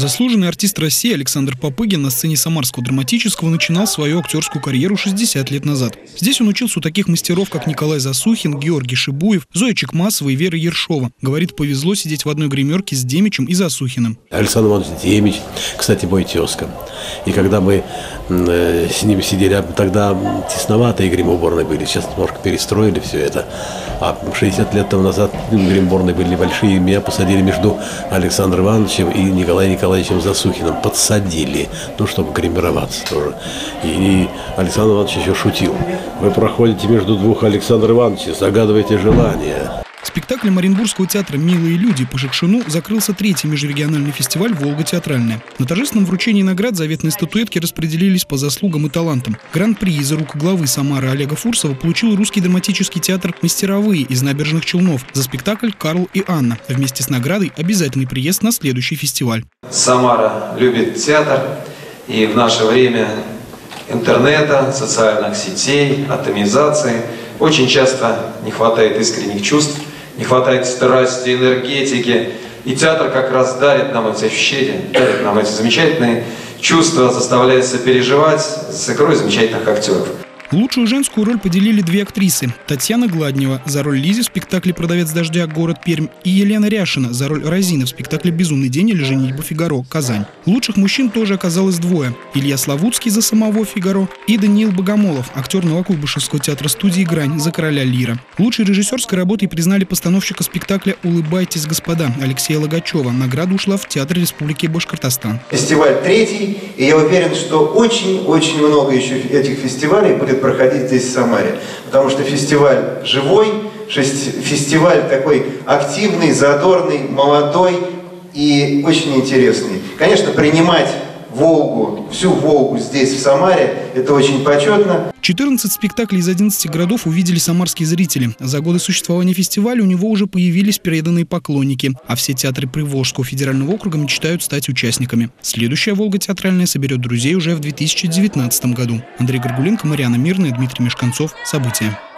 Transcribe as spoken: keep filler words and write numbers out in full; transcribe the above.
Заслуженный артист России Александр Попыгин на сцене Самарского драматического начинал свою актерскую карьеру шестьдесят лет назад. Здесь он учился у таких мастеров, как Николай Засухин, Георгий Шибуев, Зоя Чекмасова и Вера Ершова. Говорит, повезло сидеть в одной гримерке с Демичем и Засухиным. Александр Иванович Демич, кстати, мой тезка. И когда мы э, с ним сидели, тогда тесноватые гримуборные были, сейчас немножко перестроили все это. А шестьдесят лет тому назад гримуборные были небольшие, меня посадили между Александром Ивановичем и Николаем Николаевичем Засухиным. Подсадили, ну, чтобы гримироваться тоже. И, и Александр Иванович еще шутил. Вы проходите между двух Александров Ивановичей, загадываете желание. Спектаклем Оренбургского театра «Милые люди» по Шукшину закрылся третий межрегиональный фестиваль «Волга театральная». На торжественном вручении наград заветные статуэтки распределились по заслугам и талантам. Гран-при из рук главы Самары Олега Фурсова получил Русский драматический театр «Мастеровые» из Набережных Челнов за спектакль «Карл и Анна». Вместе с наградой обязательный приезд на следующий фестиваль. Самара любит театр, и в наше время интернета, социальных сетей, атомизации очень часто не хватает искренних чувств, не хватает страсти, энергетики. И театр как раз дарит нам эти ощущения, дарит нам эти замечательные чувства, заставляет сопереживать с игрой замечательных актеров. Лучшую женскую роль поделили две актрисы. Татьяна Гладнева за роль Лизи в спектакле «Продавец дождя. Город Пермь» и Елена Ряшина за роль Розины в спектакле «Безумный день» или «Женитьба Фигаро. Казань». Лучших мужчин тоже оказалось двое. Илья Славутский за самого Фигаро и Даниил Богомолов, актер Новокуйбышевского театра студии «Грань» за короля Лира. Лучшей режиссерской работой признали постановщика спектакля «Улыбайтесь, господа» Алексея Логачева. Награда ушла в Театр Республики Башкортостан. Фестиваль третий, и я уверен, что очень-очень много еще этих фестивалей будет проходить здесь, в Самаре. Потому что фестиваль живой, фестиваль такой активный, задорный, молодой и очень интересный. Конечно, принимать Волгу, всю Волгу здесь, в Самаре, это очень почетно. четырнадцать спектаклей из одиннадцати городов увидели самарские зрители. За годы существования фестиваля у него уже появились преданные поклонники, а все театры Приволжского федерального округа мечтают стать участниками. Следующая «Волга театральная» соберет друзей уже в две тысячи девятнадцатом году. Андрей Горгуленко, Марьяна Мирная, Дмитрий Мешканцов. События.